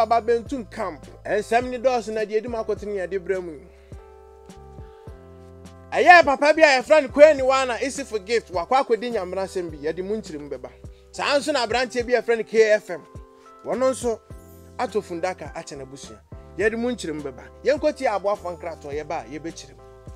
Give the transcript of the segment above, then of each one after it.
aba bentum camp ensem ni dos na de edi makotini ya de bremu aye papa bia ya friend kwani wana isi for gift wakwa akodi nyamra sem bi ya de munchirim beba saa nso na branche bia friend KFM wono nso ato fundaka ache na busia ya de munchirim beba yenkoti aboafo nkrato ye ba ye bechirim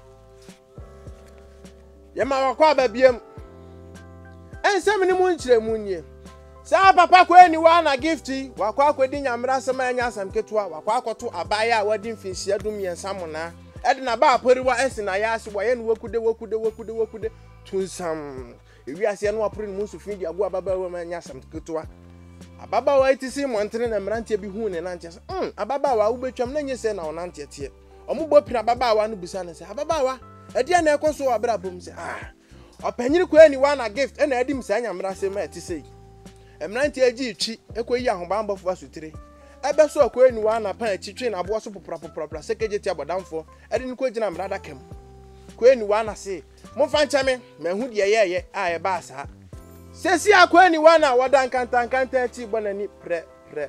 ye ma wakwa aba biem ensem ni munchiremu nie sa papa kwani wana gifti wakwa akodi nyamra sem anya asam ketua wakwa akoto abaya a wadi mfinsia dum yensamona edna ba aporiwa esina ya ase wa ye no wakude tunsam ewi ase no apori no musufin di ago ababa wa anya asam ketua ababa wa itisi montene na mrantie bi hu ne nante se ababa wa ubetwam na nyese na onante tie omugbo pina ababa wa no busa ne se ababa wa ede na ekoso wa bra bom se opanyiri kwani wana gift ena edim sa nyamra se ma etise emrantie agi itwi ekoyi ahobambo fo asutire ebe so kwani wana pan achitwe na abo so popra sekejeti abodamfo ede ni kwagina mrada kem kwani wana se momfa nchame mahu de yeye aye ba sa sesi akwani wana wadan kanta achi bonani pre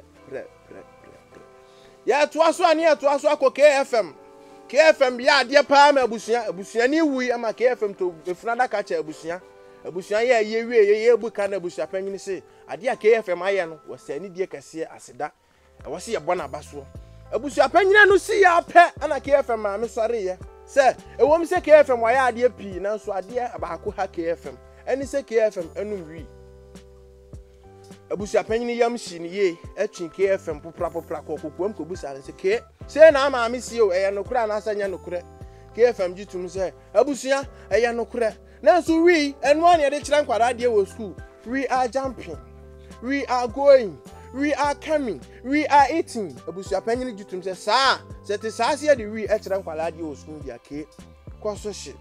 ya toaso ani ya toaso akọ KFM ya de pa ma abusuan ni wi ama KFM to efuna ka cha abusuan ye wie ye buka na abusua panyini se ade a KFM aye no wasani die kase aseda wase ye bona baso abusua panyina no si ya pe ana KFM ma me sore ye se ewom se KFM wa ya ade pi na so ade abaako ha KFM eni se KFM enu wi abusia panyini yam shi ni ye atwin KFM popra kokokuam ko busa se ke se na ama me si o eya nokura na asanya nokura KFM jitum se abusia eya nokura na so we enu on ye de kire nkwara de wo school we are jumping, we are going, we are coming, we are eating abusia panyini jitum se sa se te sa se de we e kire nkwara de wo school dia ke kwaso shi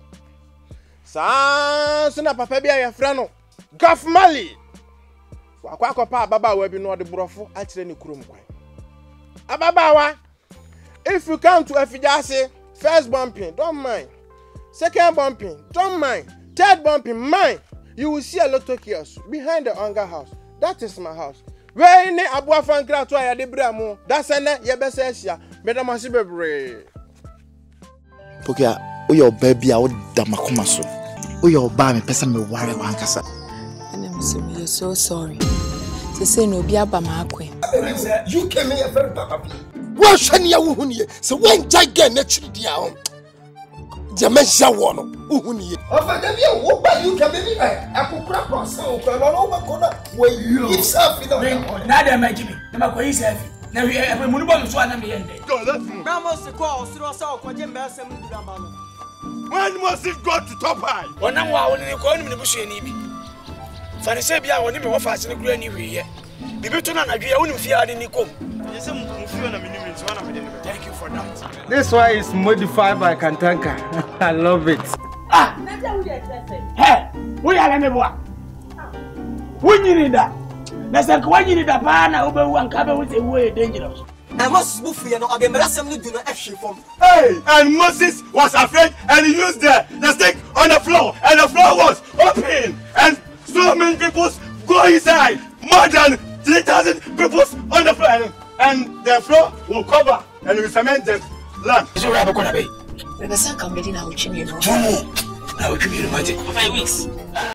sa so na papa bia ya fra no Gaf Mali wakwa akopa ababawa bi no de brofo a kire ne kurom kwan ababawa if you come to Afijase first bumping don't mind, second bumping don't mind, third bumping mind, you will see a lot of chaos behind the hunger house. That is my house where ni abua fankra to ya de bramu that's na ye be se hia medama se bebre pokia o your baby a o da makoma so o your ba me pesa me ware wankasa. I'm so sorry. To say no be aba ma akwe. You came here very papa. What shani ya wuhuniye? So when jage na chiri dia on. Jamesha wono wuhuniye. Ofa dem ya wo ba you came me akukura crossa o kwa no ba kona we yourself na dem agimi na makoyi self na we e mu no so na me yende. Na mo se ko osuro sa okoje mbesem ndurama no. When must it go to top high? Wona wa woni ne ko ni me busu ani bi. Fanise bia woni me wo faase ne kura ni wiye. Bibi to na nadwe woni mfia ade ni kom. Yese mfio na minimum so na me dey. Thank you for that. This one is modified by Kantanka. I love it. Ah! Hey, we are me boa. We need that. Na se ko nyini da pa na obewu anka be wo se wo dangerous. I must move here no agemerasem no do no ehwe from. Hey, and Moses was afraid and he used the stick on the floor and the floor was open and so many people go inside, more than 3,000 people on the floor, and the floor will cover and will cement the land. So we have a We be san come ready na uchi me no. Now we can be romantic for 5 weeks.